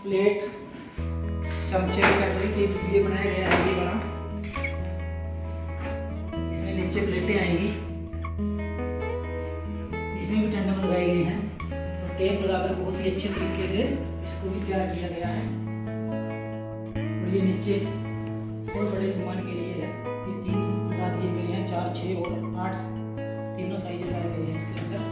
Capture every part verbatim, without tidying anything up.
Plate, चमचे, कटोरी के लिए बनाया गया है ये बड़ा। इसमें नीचे प्लेटें आएंगी, इसमें भी टंडम लगाई गई हैं और टेप लगाकर बहुत ही अच्छे तरीके से इसको भी तैयार किया गया है। और ये नीचे और बड़े सामान के लिए है, ये तीन लगा दिए गए हैं, चार, छः और आठ, तीनों साइज लगाए गए हैं इसके अंदर।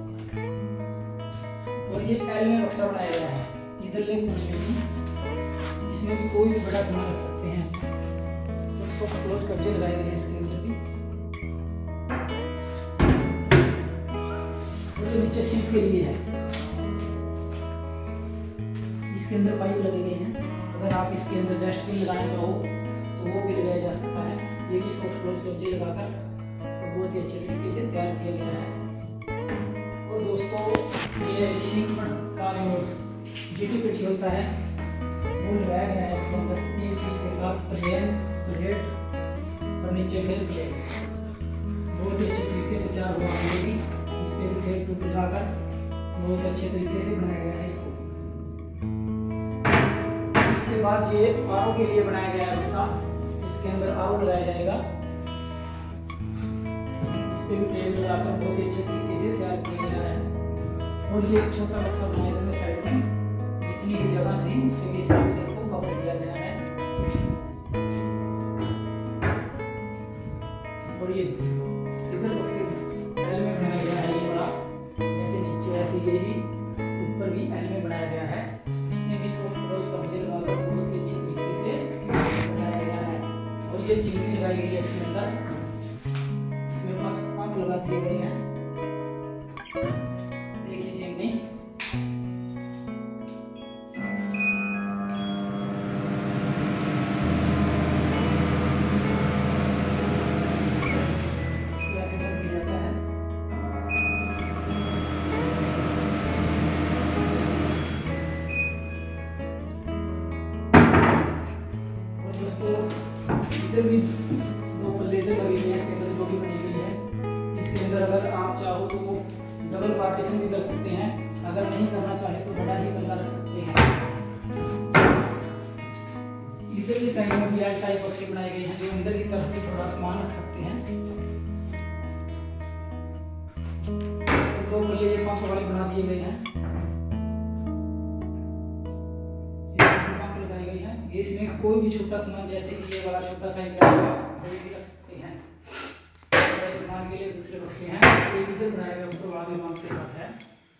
और ये एल में बक्सा बनाया गया है, इधर ले भी, इसमें भी कोई भी बड़ा सामान रख सकते हैं। और सॉफ्ट क्लोज कब्जे लगाए गए हैं इसके अंदर भी। और ये नीचे सिंक के लिए है, इसके अंदर पाइप लगे गए हैं। अगर आप इसके अंदर डस्टबिन लगाना चाहो तो वो भी लगाया जा सकता है। ये भी सॉफ्ट क्लोज कब्जे लगाकर बहुत ही अच्छे तरीके से तैयार किया गया है। और दोस्तों ये सिंक का जो जीटी पीटी होता है वो लगाया गया है इसके अंदर तीन पीस के साथ, प्लेन, प्लेट और नीचे फिर प्लेट। बहुत ही अच्छे तरीके से तैयार हुआ है। भी इसके भी प्लेट टूट लगाकर बहुत अच्छे तरीके से बनाया गया है इसको। इसके बाद ये आरो के लिए बनाया गया है बक्सा, इसके अंदर आरो लगाया जाएगा। भी टेप लगाकर बहुत ही अच्छे तरीके से तैयार किया गया है। और ये एक छोटा बक्सा बनाया गया है साइड में, जितनी भी जगह से उसी के हिसाब से इसको कवर किया गया है। और ये इधर बक्से एल में बनाया गया है, ये बड़ा ऐसे नीचे ऐसे ये ही ऊपर भी एल में बनाया गया है। इसमें भी सॉफ्ट क्लोज कब्जे लगाकर बहुत ही अच्छे तरीके से बनाया गया है। और ये चिमनी लगाई गई है इसके अंदर, लगा दिए गए हैं। देखिए चिमनी, इसको ऐसे बंद किया जाता है। और दोस्तों इधर भी दो पल्ले इधर लगी हुई है, इसके अंदर जो भी बनी गई है। इसके अंदर अगर आप चाहो तो वो डबल पार्टीशन भी कर सकते हैं, अगर नहीं करना चाहे तो बड़ा ही पल्ला रख सकते हैं। इधर की साइड में भी एल टाइप बक्से बनाए गए हैं, जो अंदर की तरफ भी थोड़ा सामान रख सकते हैं। तो दो पल्ले ये पंप वाले बना दिए गए हैं, पंप लगाए गए हैं। ये इसमें कोई भी छोटा सामान, जैसे कि ये वाला छोटा साइज का कोई भी रख सकते हैं। के लिए दूसरे बक्से हैं, एक इधर बनाया गया ऊपर वाले माप के साथ है,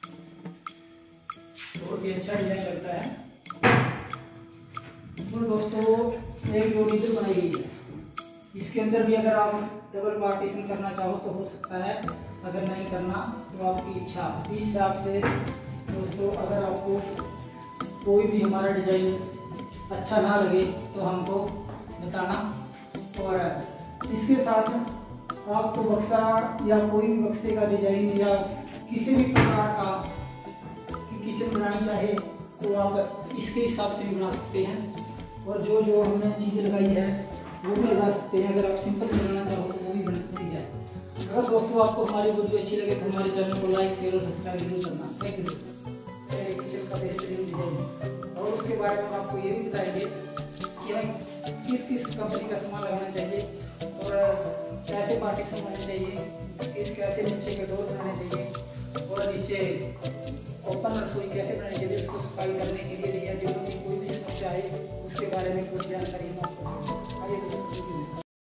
बहुत ही अच्छा डिजाइन लगता है। और दोस्तों एक जोड़ी इधर बनाई गई है, इसके अंदर भी अगर आप डबल पार्टीशन करना चाहो तो हो सकता है, अगर नहीं करना तो आपकी इच्छा। इस हिसाब से दोस्तों अगर आपको कोई भी हमारा डिजाइन अच्छा ना लगे तो हमको बताना। और इसके साथ आपको बक्सा या कोई भी बक्से का डिजाइन या किसी भी प्रकार का किचन बनानी चाहे तो आप इसके हिसाब से भी बना सकते हैं। और जो जो हमने चीज़ें लगाई है वो भी लगा सकते हैं। अगर आप सिंपल बनाना चाहो तो वो भी बन सकती है। अगर दोस्तों आपको हमारी वीडियो अच्छी लगे तो हमारे चैनल को लाइक, शेयर और सब्सक्राइब जरूर करना। थैंक यू दोस्तों। किचन का बेहतरीन डिजाइन, और उसके बारे में आपको ये भी बताएंगे कि हमें किस किस कंपनी का सामान लगाना चाहिए और कैसे पार्टीशन बनाने चाहिए, किस कैसे नीचे के डोर बनाने चाहिए और नीचे ओपन रसोई कैसे बनानी चाहिए। उसको सफाई करने के लिए या जो भी कोई भी समस्या है उसके बारे में पूरी जानकारी हम आपको आइए दोस्तों।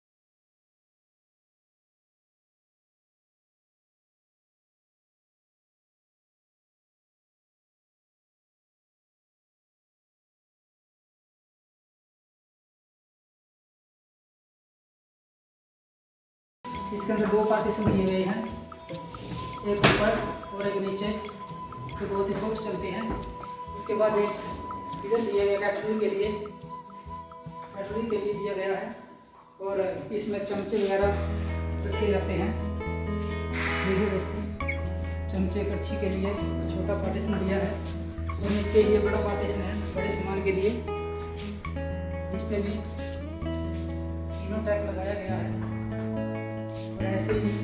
इसके अंदर दो पार्टीशन दिए गए हैं, एक ऊपर और एक नीचे, जो बहुत ही सॉफ्ट चलते हैं। उसके बाद एक इधर दिया गया कैटरिंग के लिए, कैटरिंग के लिए दिया गया है। और इसमें चमचे वगैरह रखे जाते हैं। देखिए दोस्तों, चमचे कड़छी के लिए छोटा पार्टीशन दिया है और नीचे ये बड़ा पार्टीशन है बड़े सामान के लिए। इस पर भी तीनों टैग लगाया गया है। और ऐसे ही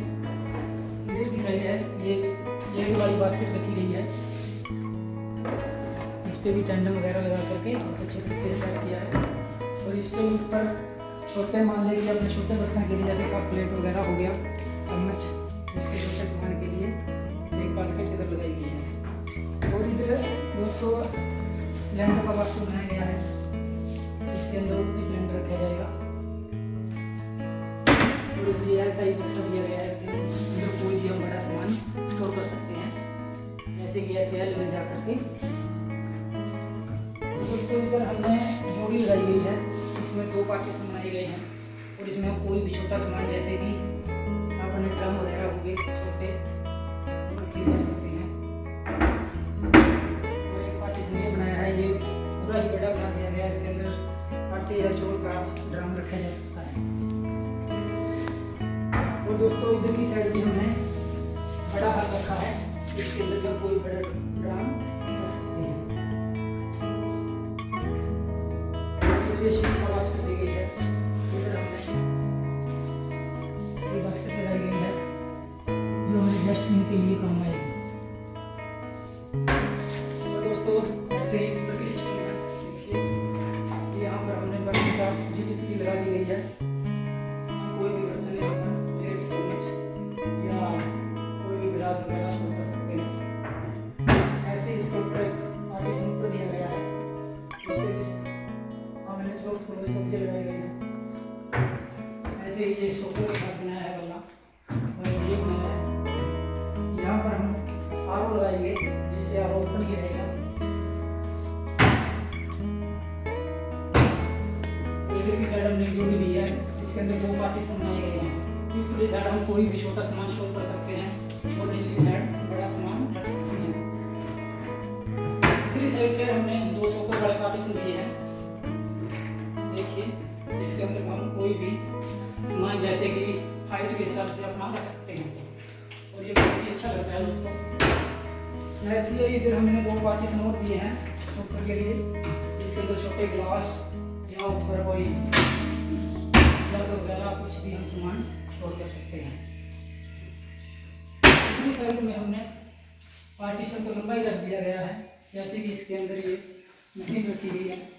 इधर की साइड है, ये ये वाली बास्केट रखी गई है, इस इस पर भी टेंडन वगैरह लगा करके अच्छे तरीके से सेट किया है। और इस पे ऊपर छोटे मान लीजिए अपने छोटे बर्तन के लिए जैसे कप प्लेट वगैरह हो गया, चम्मच, उसके छोटे सामान के लिए एक बास्केट इधर लगाई गई है। और इधर दोस्तों सिलेंडर का बॉक्स बनाया गया है, इसके अंदर भी सिलेंडर रखा जाएगा। और ये एल टाइप बक्सा दिया गया है, इसके अंदर कोई भी हम बड़ा सामान स्टोर कर सकते हैं, जैसे कि ऐसे एल में जा करके। तो इधर हमने जोड़ी लगाई गई है, इसमें दो पार्टीशन बनाए गए हैं और इसमें हम कोई भी छोटा सामान जैसे कि अपने ड्रम वगैरह हो गए छोटे रख सकते हैं। और एक पार्टीशन ये बनाया है, ये पूरा ही बड़ा बना दिया गया है, इसके अंदर आटे या चौल का ड्रम रखा जा सकता है। और दोस्तों इधर की साइड भी हमने बड़ा हल रखा है, इसके अंदर भी कोई बड़ा ड्रम रख सकते हैं। ये शीट का बास्केट दी गई है, इधर हमने ये बास्केट लगाई गई है जो हमारे डस्टबिन के लिए काम आएगी। तो दोस्तों ऐसे ही ऊपर की सिस्टम है, देखिए यहाँ पर हमने बर्तन का जी टी पी लगा दी गई है। कोई भी बर्तन यहाँ पर प्लेट, चम्मच या कोई भी गिलास वगैरह स्टोर कर सकते हैं। ऐसे इसके ऊपर एक पार्टीशन ऊपर दिया गया है, इस पर हमने सॉफ्ट क्लोज कब्जे लगाए गए हैं। ऐसे ही ये सोफे के साथ बनाया है वाला, और ये बनाया है। यहाँ पर हम आर ओ लगाएंगे जिससे आर ओ ओपन ही रहेगा। इधर की साइड हमने जोड़ी दी है, इसके अंदर दो पार्टीशन बनाए गए हैं। ऊपरी साइड हम कोई भी छोटा सामान स्टोर कर सकते हैं और निचली साइड बड़ा सामान रख सकते हैं। इधर साइड पर हमने दो सोफे वाले पार्टीशन दिए हैं, देखिए इसके अंदर हम कोई भी सामान जैसे कि हाइट के हिसाब से अपना रख सकते हैं और ये बहुत ही अच्छा लगता है दोस्तों। ऐसे ही इधर हमने दो पार्टीशन और दिए हैं ऊपर के लिए, जिसके अंदर छोटे ग्लास या ऊपर कोई जग वगैरह कुछ भी हम सामान स्टोर कर सकते हैं। दूसरी साइड में हमने पार्टीशन को लंबाई रख दिया गया है, जैसे कि इसके अंदर ये मशीन रखी गई है।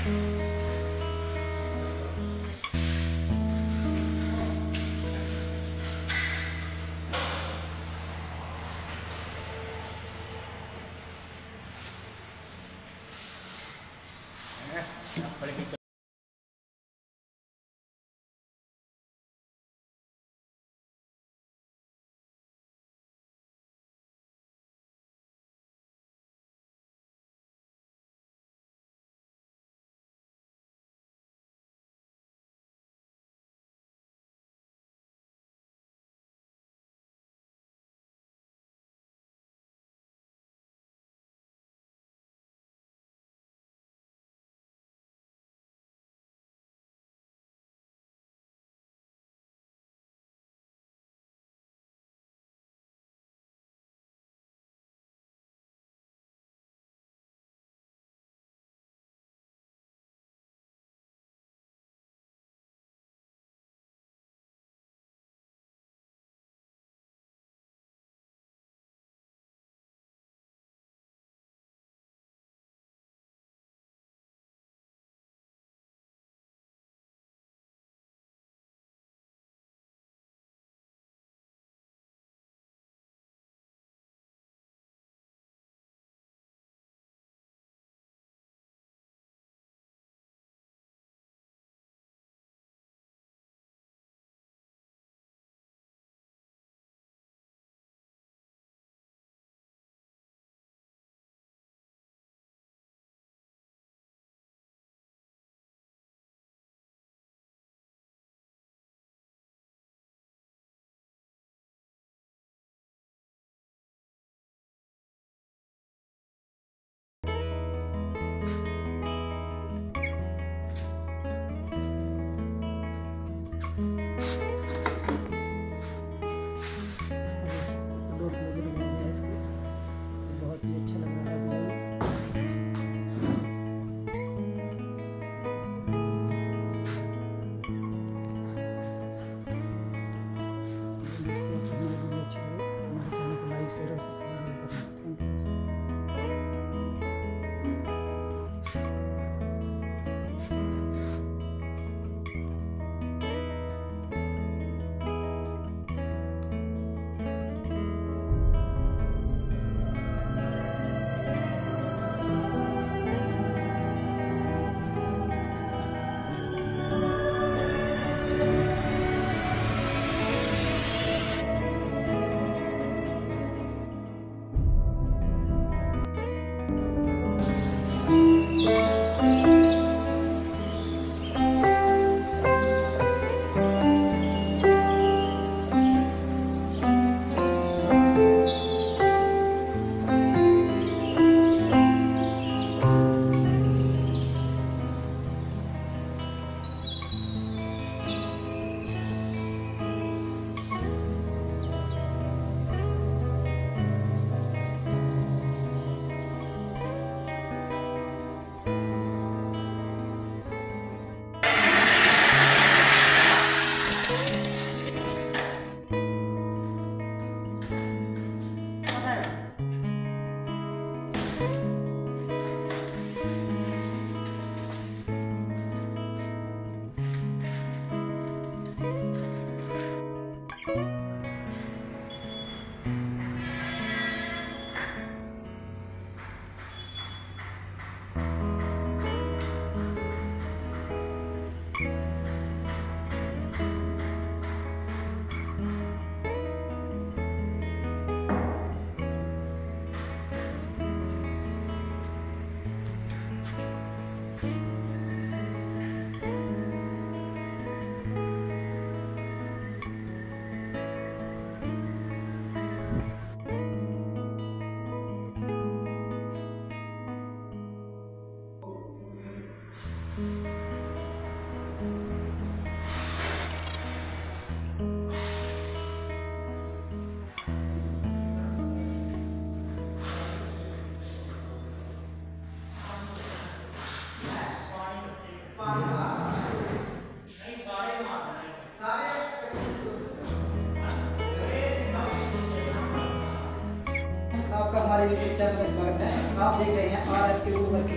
आपका हमारे यूट्यूब चैनल में स्वागत है। आप देख रहे हैं R S K wood working.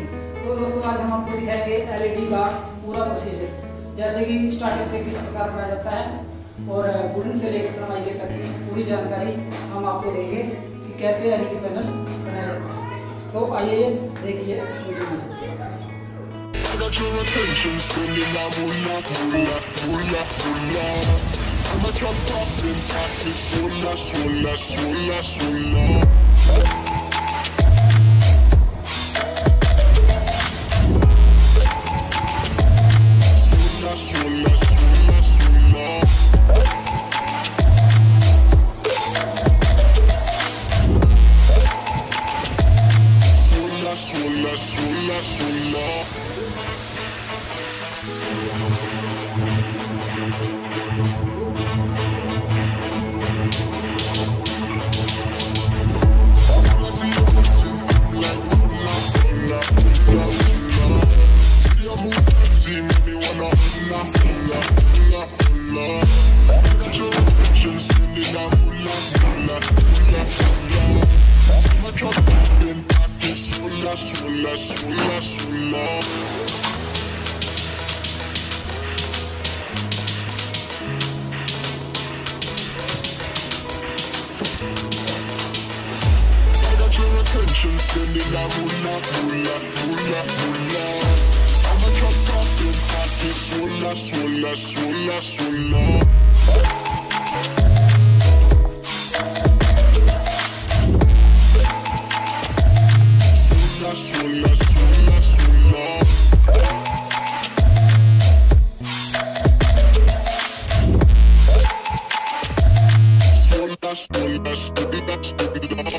तो दोस्तों आज हम आपको दिखाएंगे एलईडी का पूरा प्रोसीजर, जैसे कि स्टार्टिंग से किस प्रकार बनाया जाता है और वुडन से लेकर सनमाइके तक की पूरी जानकारी हम आपको देंगे कि कैसे एलईडी पैनल बनाया जाता है। तो आइए देखिए वीडियो में। Spending that moolah, moolah, moolah, moolah. I'm a drop top in pocket, swola, swola, swola, swola. Swola, swola, swola, swola. Swola, swola, swola, swola.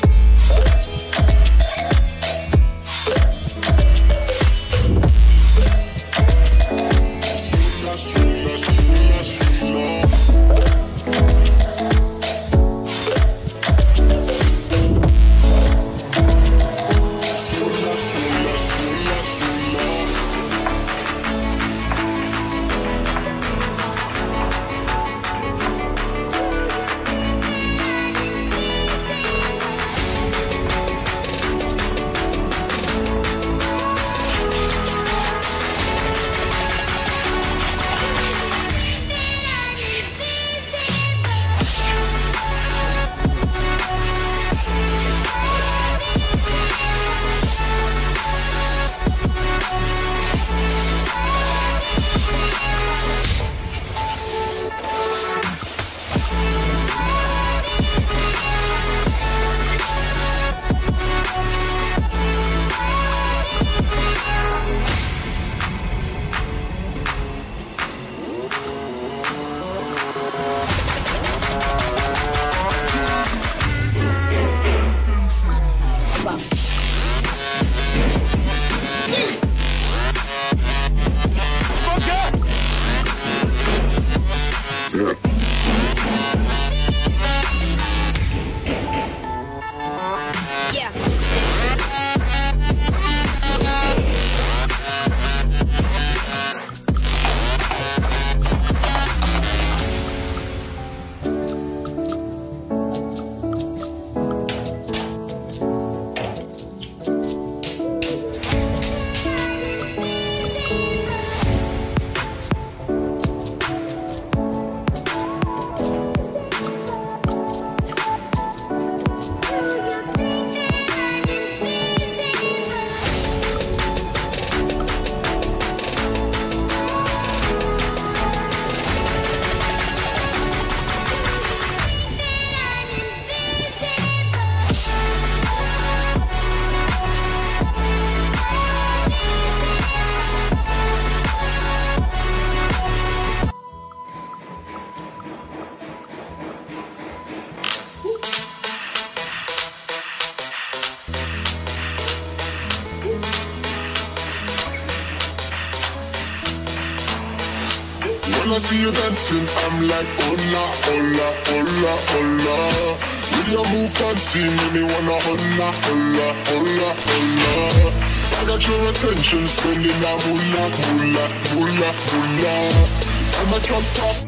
When I see you dancing, I'm like, hola, hola, hola, hola. With your move fancy, make me wanna hola, hola, hola, hola. I got your attention, spending that moolah, moolah, moolah, moolah. I'm a top top.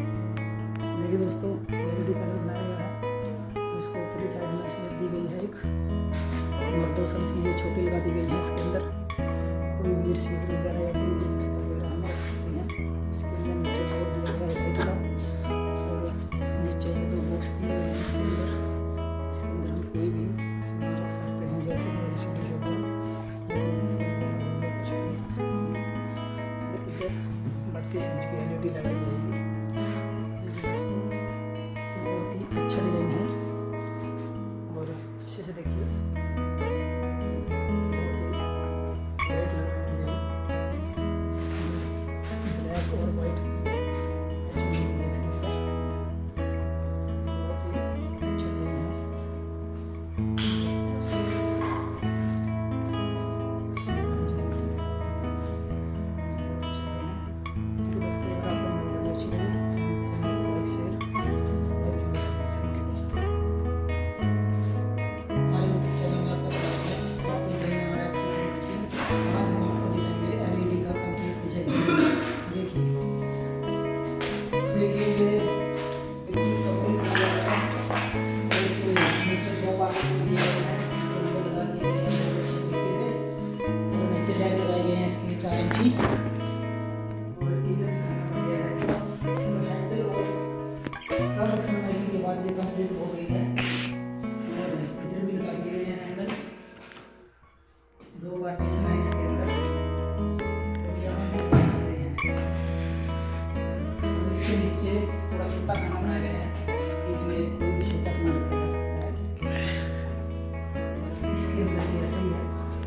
देखिए दोस्तों, LED panel बनाया गया है, इसको ऊपरी side में slip दी गई है एक, और दो सेल्फी ये छोटी लगा दी गई है। इसके अंदर कोई भी छत्तीस इंच की एलईडी लगाई जाएगी। बहुत ही अच्छा डिजाइन है और अच्छे से देखिए, ब्लैक और वाइट इसके ऊपर बहुत ही अच्छा डिजाइन है। चार इंची और डीजल सब संभालने के बाद ये कंप्लीट हो गई है। और इधर भी लगा दिए हैं हैंडल, दो पार्टीशन है इसके अंदर, यहाँ भी लगा दिए हैं। और इसके नीचे थोड़ा छोटा खाना बनाया गया है, इसमें कोई भी छोटा सामान रखा जा सकता है। इसके अंदर भी ऐसा ही है।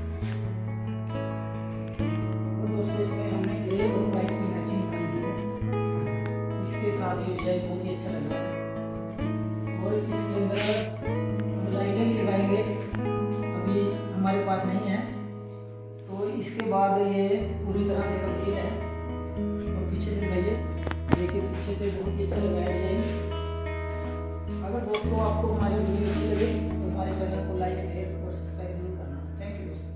इसमें हमने ग्रे और व्हाइट की मैचिंग की है, इसके साथ ये डिजाइन बहुत ही अच्छा लग रहा है। और इसके अंदर हम लाइटें भी लगाएंगे, अभी हमारे पास नहीं है, तो इसके बाद ये पूरी तरह से कंप्लीट है। और पीछे से लगाइए, देखिए पीछे से बहुत ही अच्छा लग रहा है डिजाइन। अगर दोस्तों आपको हमारी वीडियो अच्छी लगे तो हमारे चैनल को लाइक, शेयर और सब्सक्राइब जरूर करना। थैंक यू दोस्तों।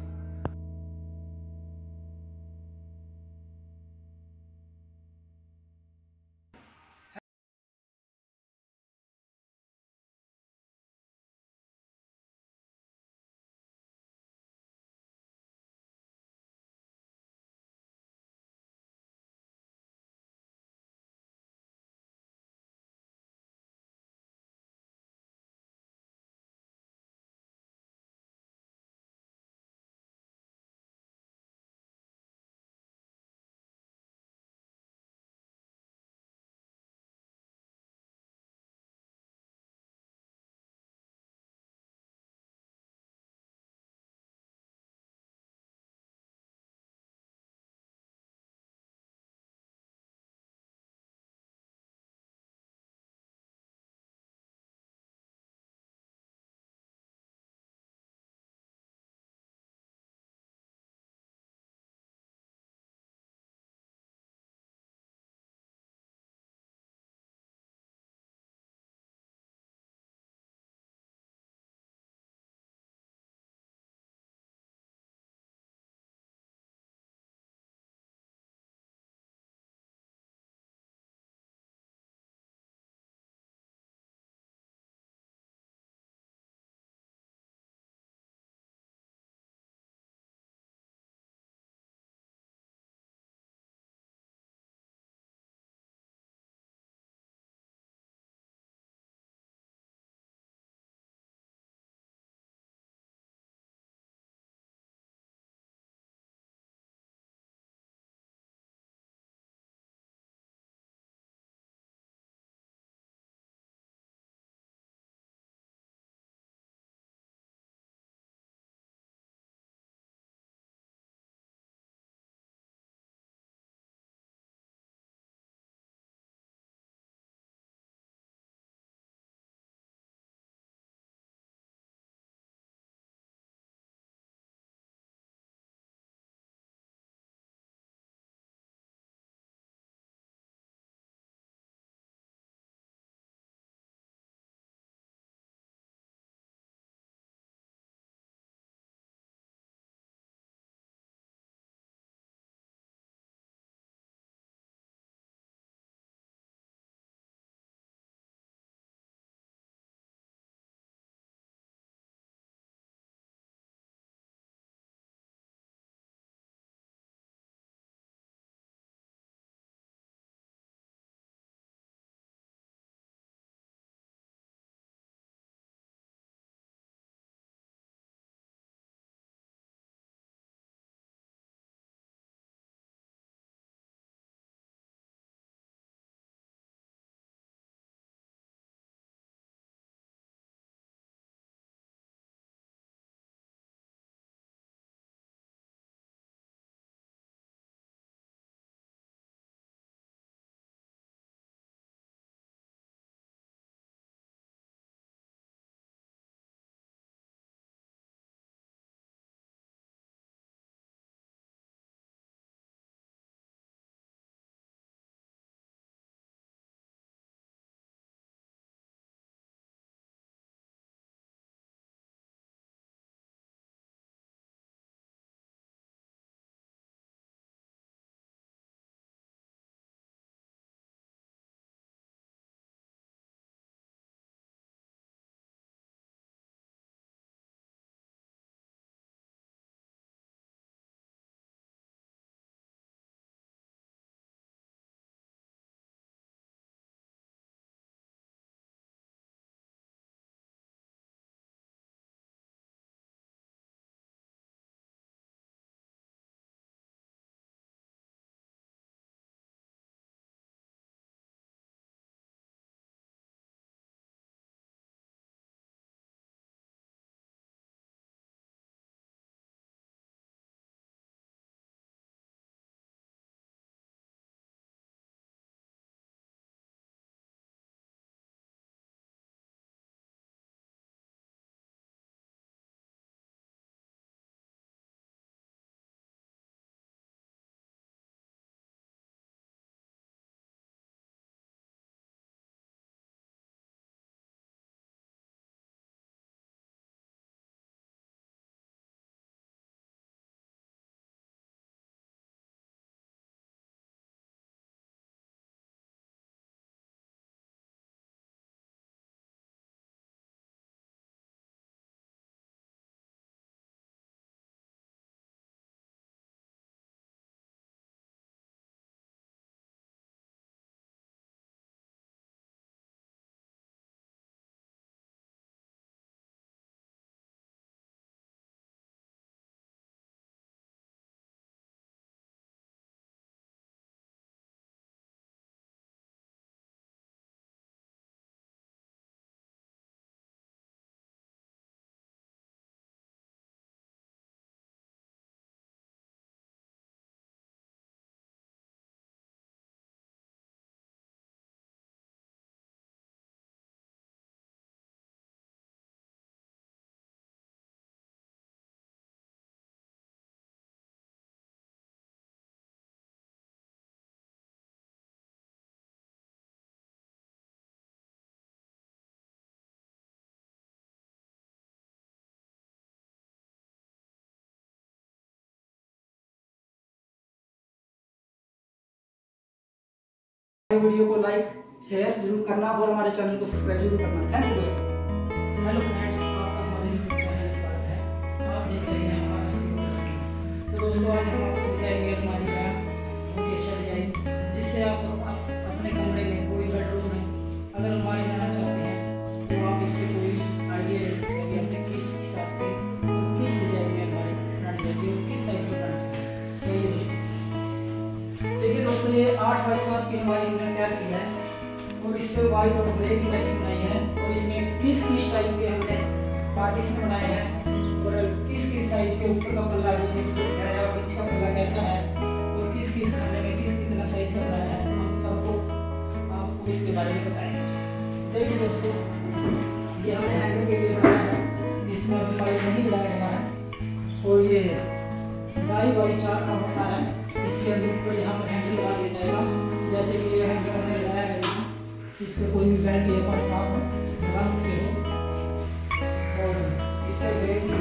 वीडियो को लाइक शेयर जरूर करना और हमारे चैनल को सब्सक्राइब जरूर करना। थैंक यू दोस्तों। हेलो फ्रेंड्स, आपका हमारे यूट्यूब चैनल में स्वागत है। आप देख रहे हैं हमारा स्कूल। तो दोस्तों आज हम आपको दिखाएंगे अलमारी का बहुत ही अच्छा डिजाइन, जिससे आप अपने कमरे में कोई बेडरूम में अगर अलमारी बनाना चाहते हैं तो आप इससे कोई आइडिया ले सकते हैं कि हमने किस हिसाब से किस डिजाइन में अलमारी बनानी चाहिए और किस साइज में बनाना चाहिए। तो ये दोस्तों देखिए दोस्तों, ये आठ बाई सात की अलमारी हमने तैयार किया है और इस पर वाइट और ग्रे की मैचिंग बनाई है और इसमें किस किस टाइप के हमने पार्टीशन बनाए हैं और किस किस साइज के ऊपर का पल्ला है या पीछे का पल्ला कैसा है और किस किस खाने में किस कितना साइज का बनाया है, हम सबको आपको इसके बारे में बताएंगे। देखिए दोस्तों, ये हमने हैंगर के लिए बनाया है, इसमें अभी पाइप नहीं लगाया गया है और ये ढाई बाई चार का बसा है। इसके अंदर ऊपर यहाँ पर हैंडल लगा दिया जाएगा, जैसे कि ये हैंडल हमने लगाया है इस पर कोई भी बेल्ट या पर्स आप लगा सकते हो और इस पर ग्रे की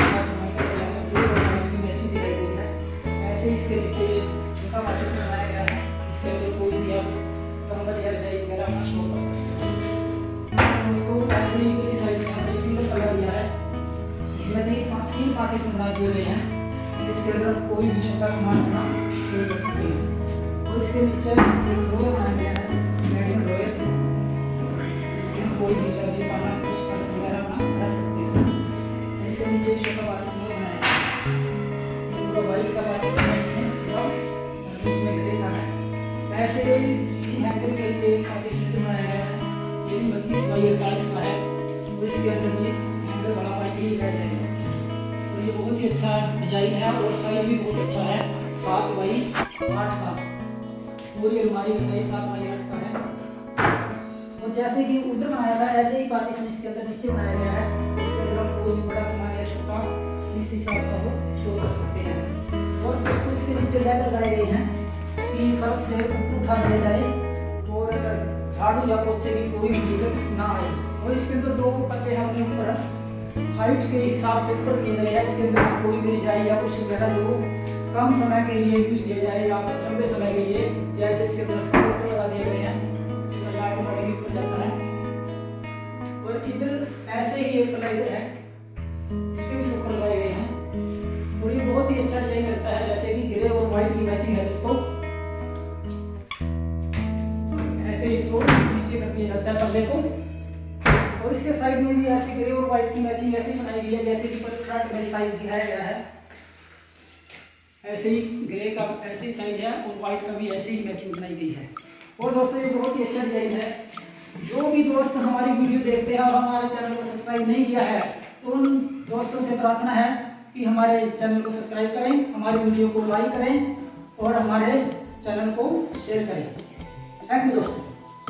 मैचिंग दी गई है। ऐसे ही इसके नीचे छोटा पार्टीशन बनाया गया है, इसके अंदर कोई भी आप कंबल या रजाई वगैरह अपना स्टोर कर सकते हैं। दोस्तों ऐसे ही पूरी साइड में हमने सिंगल कलर दिया है, इसमें तीन तीन पार्टीशन बना दिए गए हैं, इसके अंदर कोई भी छोटा सामान अपना स्टोर कर सकते हैं। और इसके नीचे एक ड्रॉयर बनाया गया है, मेडियम ड्रॉयर, इसमें कोई भी चाबी पाना कुछ पर्स वगैरह अपना रख सकते हैं। इसके नीचे छोटा पार्टीशन बनाया है, पूरा वाइट का पार्टीशन है इसमें और बीच में ग्रे का है। ऐसे ही हैंगर के लिए एक पार्टीशन बनाया गया है, ये भी बत्तीस बाई अड़तालीस का है और इसके अंदर भी हैंगर वाला पार्टी ही रह जाएगा। ये बहुत ही अच्छा डिजाइन है और साइज भी बहुत अच्छा है, सात बाई आठ का। पूरी अलमारी का साइज सात बाई आठ का है और जैसे कि उधर बनाया था ऐसे ही पार्टीशन इसके अंदर नीचे बनाया गया है। इसके अंदर हम कोई भी बड़ा सामान या छोटा इस हिसाब का वो स्टोर कर सकते हैं। और दोस्तों इसके नीचे लेवल लगाए गए हैं कि फर्श से ऊपर उठा दिया जाए और झाड़ू या पोछे की कोई भी दिक्कत ना आए। और इसके अंदर दो पल्ले हैं अपने ऊपर हाइट के हिसाब से ऊपर किए गए हैं। इसके अंदर कोई भी रजाई या कुछ वगैरह जो कम समय के लिए यूज किया जाए या लंबे समय के लिए, जैसे इसके अंदर सोकर लगा दिए गए हैं, ऑटोमेटिक ऊपर जाता है। और इधर ऐसे ही एक पल्ला इधर है, इस पे भी सोकर लगाए गए हैं और ये बहुत ही अच्छा डिजाइन लगता है, जैसे कि ग्रे और व्हाइट की मैचिंग है दोस्तों। ऐसे ही इसको नीचे कर दिया जाता है पल्ले को और इसके साइड में भी ऐसे ग्रे और व्हाइट की मैचिंग ऐसे ही बनाई गई है, जैसे कि फ्रंट में साइज दिखाया गया है। ऐसे ही ग्रे का ऐसे ही साइज है और व्हाइट का भी ऐसे ही मैचिंग बनाई गई है। और दोस्तों ये बहुत ही अच्छा डिजाइन है। जो भी दोस्त हमारी वीडियो देखते हैं और हमारे चैनल को सब्सक्राइब नहीं किया है तो उन दोस्तों से प्रार्थना है कि हमारे चैनल को सब्सक्राइब करें, हमारी वीडियो को लाइक करें और हमारे चैनल को शेयर करें। थैंक यू दोस्तों।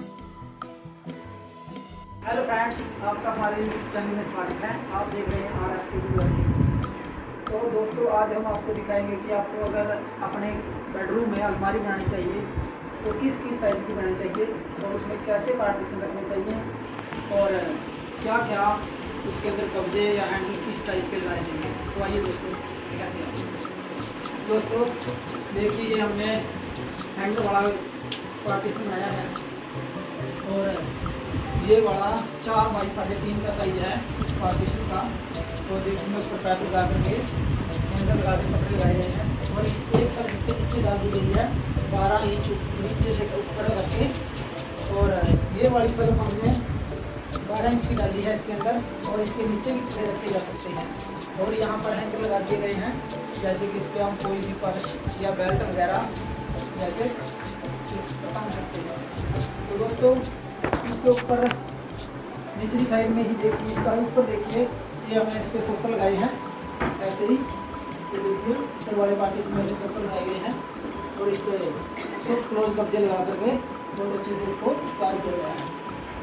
हेलो फ्रेंड्स, आपका हमारे यूट्यूब चैनल में स्वागत है। आप देख रहे हैं आर एस के वीडियो। तो दोस्तों आज हम आपको दिखाएंगे कि आपको अगर अपने बेडरूम में अलमारी बनानी चाहिए तो किस किस साइज़ की बनानी चाहिए और उसमें कैसे पार्टीशन रखने चाहिए और क्या क्या उसके अंदर कब्जे या हैंडल किस टाइप के लगाने चाहिए। तो आइए दोस्तों कहते हैं। दोस्तों देखिए, ये हमने हैंडल वाला पार्टीशन बनाया है और ये वाला चार बाई साढ़े तीन का साइज है पार्टीशन का और इसमें उसको पैप लगा करके हैंडल लगा के पकड़े लगाए गए हैं और इस एक साइड इसके नीचे डाल दी गई है बारह इंच नीचे से ऊपर करके और ये वाली सर्फ हमने बारह इंच की डाली है इसके अंदर और इसके नीचे भी खड़े रखे जा सकते हैं। और यहाँ पर हैंडल लगा दिए गए हैं, जैसे कि इस पर हम कोई भी पर्स या बेल्ट वगैरह जैसे टांग सकते हैं। तो दोस्तों इसके ऊपर निचली साइड में ही देखिए, चाहे ऊपर देखिए, ये हमने इस पर सोफर लगाए हैं ऐसे ही। ये देखिए ऊपर वाले पार्टीशन में से सोफर लगाए गए हैं और इस पर सिर्फ क्लोज कब्जे लगा करके बहुत अच्छे से इसको तैयार किया गया है।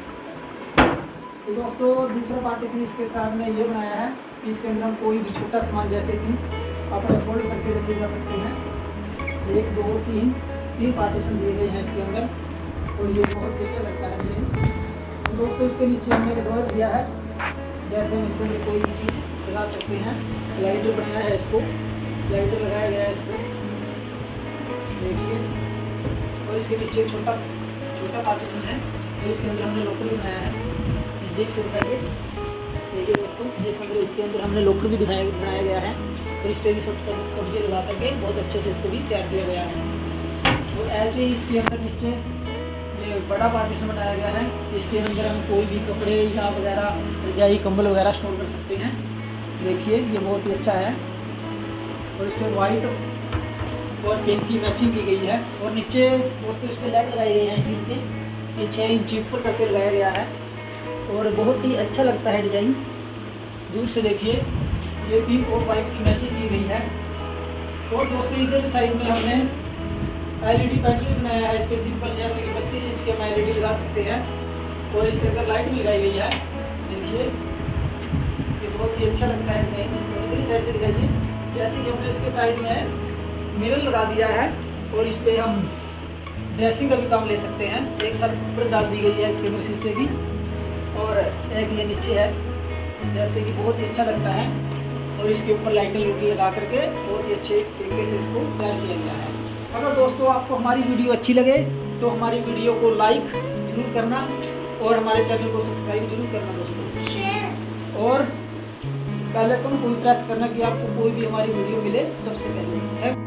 तो दोस्तों दूसरा पार्टीशन इसके साथ में ये बनाया है कि इसके अंदर हम कोई भी छोटा सामान जैसे कि अपने फोल्ड करके रखे जा सकते हैं। एक दो तीन तीन पार्टीशन दिए गए हैं इसके अंदर और ये बहुत अच्छा लगता है ये। तो दोस्तों इसके नीचे हमने एक ड्रॉअर दिया है, जैसे हम इसके अंदर कोई भी चीज़ लगा सकते हैं। स्लाइडर बनाया है, इसको स्लाइडर लगाया गया है इसको देखिए। और इसके नीचे छोटा छोटा पार्टीशन है, तो इसके अंदर हमने लॉकर भी बनाया है। इस देख सकते हैं, देखिए दोस्तों, इसके अंदर इसके अंदर हमने लॉकर भी दिखाया बनाया गया है और इस पर भी सब कब्जे लगा करके बहुत अच्छे से इसको भी तैयार किया गया है। और ऐसे ही इसके अंदर नीचे ये बड़ा पार्टीशन बनाया गया है। इसके अंदर हम कोई भी कपड़े या वगैरह, रजाई, कंबल वगैरह स्टोर कर सकते हैं। देखिए ये बहुत ही अच्छा है और इस पर वाइट और पिंक की मैचिंग की गई है। और नीचे दोस्तों इस पर लैग लगाई गई है स्टील के, ये छः इंच ऊपर करके लगाया गया है और बहुत ही अच्छा लगता है डिजाइन। दूर से देखिए, ये पिंक और वाइट की मैचिंग की गई है। और दोस्तों इधर साइड में हमने एलईडी पैनल भी बनाया है। इस पर सिंपल जैसे कि बत्तीस इंच के हम एलईडी लगा सकते हैं और इसके अंदर लाइट भी लगाई गई है। देखिए ये बहुत ही अच्छा लगता है डिजाइन। इधर साइड से दिखाइए, जैसे कि हमने इसके साइड में मिरर लगा दिया है और इस पर हम ड्रेसिंग का भी काम ले सकते हैं। एक साइड ऊपर डाल दी गई है इसके अंदर शीशे की और एक ये नीचे है, जैसे कि बहुत ही अच्छा लगता है। और इसके ऊपर लाइटें लूटी लगा करके बहुत ही अच्छे तरीके से इसको तैयार किया गया है। अगर दोस्तों आपको हमारी वीडियो अच्छी लगे तो हमारी वीडियो को लाइक जरूर करना और हमारे चैनल को सब्सक्राइब जरूर करना दोस्तों। और बेल आइकन को प्रेस करना कि आपको कोई भी हमारी वीडियो मिले सबसे पहले। थैंक